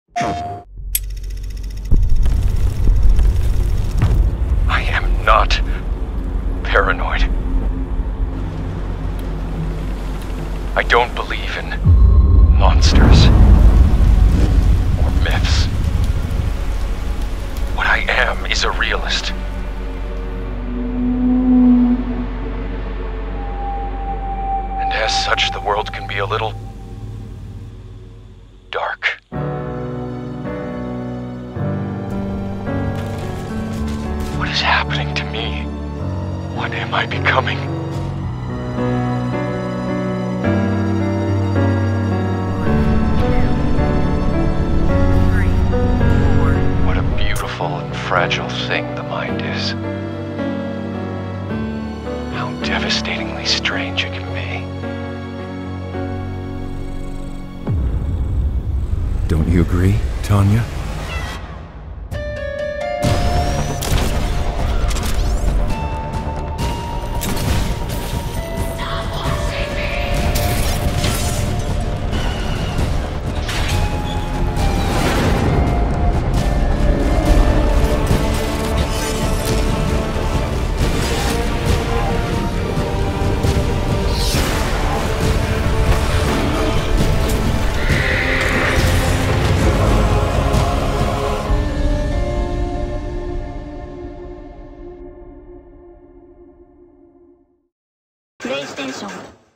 I am not paranoid. I don't believe in monsters or myths. What I am is a realist. And as such, the world can be a little dark. What is happening to me? What am I becoming? What a beautiful and fragile thing the mind is. How devastatingly strange it can be. Don't you agree, Tanya?